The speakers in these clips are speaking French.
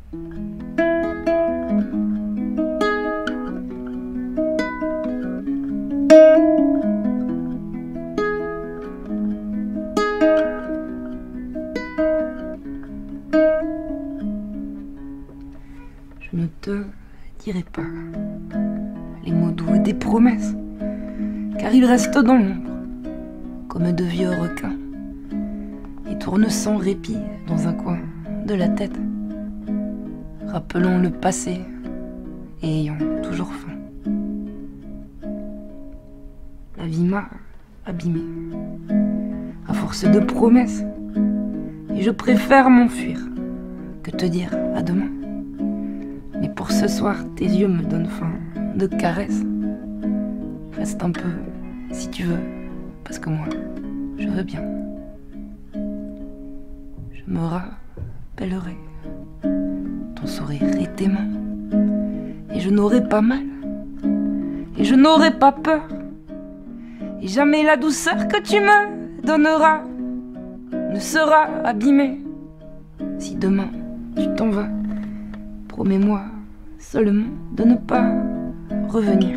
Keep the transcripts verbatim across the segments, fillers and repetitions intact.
Je ne te dirai pas les mots doux des promesses, car ils restent dans l'ombre, comme de vieux requins, et tournent sans répit dans un coin de la tête, rappelant le passé et ayant toujours faim. La vie m'a abîmé à force de promesses, et je préfère m'enfuir que te dire à demain. Mais pour ce soir, tes yeux me donnent faim de caresses. Reste un peu, si tu veux, parce que moi, je veux bien. Je me rappellerai ton sourire et tes mains, et je n'aurai pas mal, et je n'aurai pas peur, et jamais la douceur que tu me donneras ne sera abîmée. Si demain tu t'en vas, promets-moi seulement de ne pas revenir,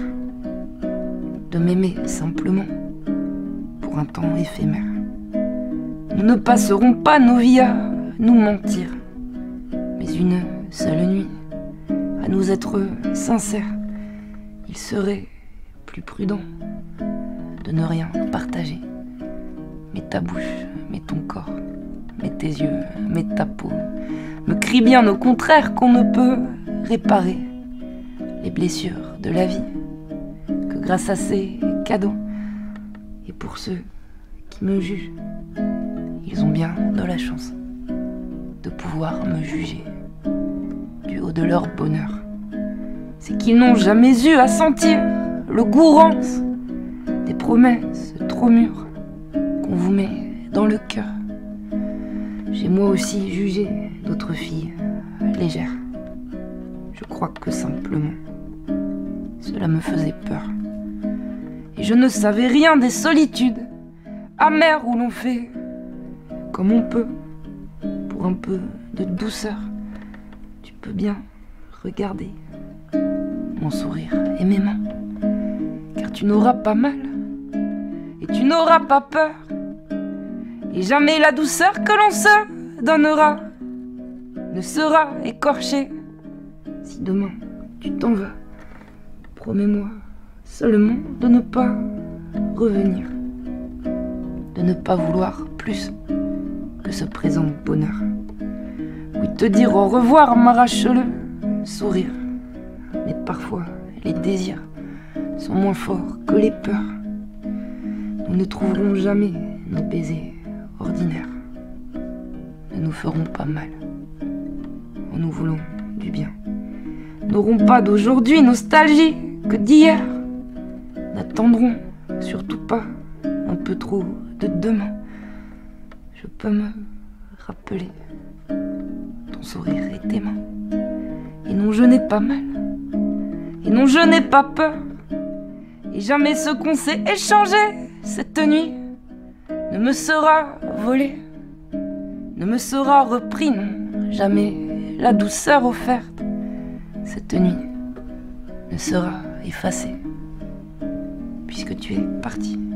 de m'aimer simplement pour un temps éphémère. Nous ne passerons pas nos vies à nous mentir, mais une seule nuit à nous être sincères. Il serait plus prudent de ne rien partager, mais ta bouche, mais ton corps, mais tes yeux, mais ta peau me crie bien au contraire qu'on ne peut réparer les blessures de la vie que grâce à ces cadeaux. Et pour ceux qui me jugent, ils ont bien de la chance de pouvoir me juger du haut de leur bonheur. C'est qu'ils n'ont jamais eu à sentir le goût rance des promesses trop mûres qu'on vous met dans le cœur. J'ai moi aussi jugé d'autres filles légères. Je crois que simplement cela me faisait peur. Et je ne savais rien des solitudes amères où l'on fait comme on peut pour un peu de douceur. Tu peux bien regarder mon sourire et mes mains, car tu n'auras pas mal et tu n'auras pas peur, et jamais la douceur que l'on se donnera ne sera écorchée. Si demain tu t'en vas, promets-moi seulement de ne pas revenir, de ne pas vouloir plus que ce présent bonheur. Oui, te dire au revoir m'arrache le sourire, mais parfois les désirs sont moins forts que les peurs. Nous ne trouverons jamais nos baisers ordinaires, ne nous ferons pas mal en nous voulons du bien, n'aurons pas d'aujourd'hui nostalgie que d'hier, n'attendrons surtout pas un peu trop de demain. Je peux me rappeler ton sourire et tes mains, et non je n'ai pas mal, et non je n'ai pas peur, et jamais ce qu'on s'est échangé cette nuit ne me sera volé, ne me sera repris, non, jamais la douceur offerte cette nuit ne sera effacée, puisque tu es parti.